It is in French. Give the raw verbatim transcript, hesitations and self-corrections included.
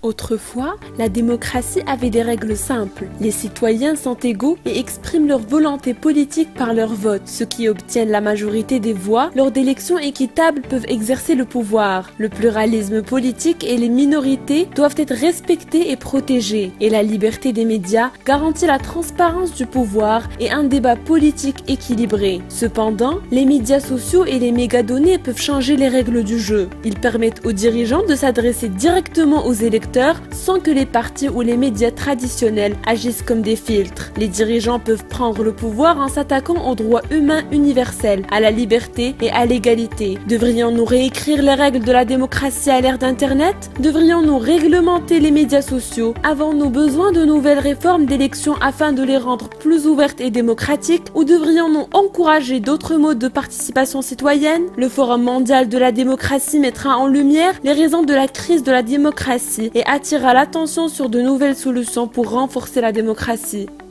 Autrefois, la démocratie avait des règles simples. Les citoyens sont égaux et expriment leur volonté politique par leur vote. Ceux qui obtiennent la majorité des voix lors d'élections équitables peuvent exercer le pouvoir. Le pluralisme politique et les minorités doivent être respectés et protégés. Et la liberté des médias garantit la transparence du pouvoir et un débat politique équilibré. Cependant, les médias sociaux et les mégadonnées peuvent changer les règles du jeu. Ils permettent aux dirigeants de s'adresser directement aux électeurs sans que les partis ou les médias traditionnels agissent comme des filtres. Les dirigeants peuvent prendre le pouvoir en s'attaquant aux droits humains universels, à la liberté et à l'égalité. Devrions-nous réécrire les règles de la démocratie à l'ère d'Internet? Devrions-nous réglementer les médias sociaux? Avons-nous besoin de nouvelles réformes d'élections afin de les rendre plus ouvertes et démocratiques? Ou devrions-nous encourager d'autres modes de participation citoyenne? Le Forum mondial de la démocratie mettra en lumière les raisons de la crise de la démocratie et attirera l'attention sur de nouvelles solutions pour renforcer la démocratie.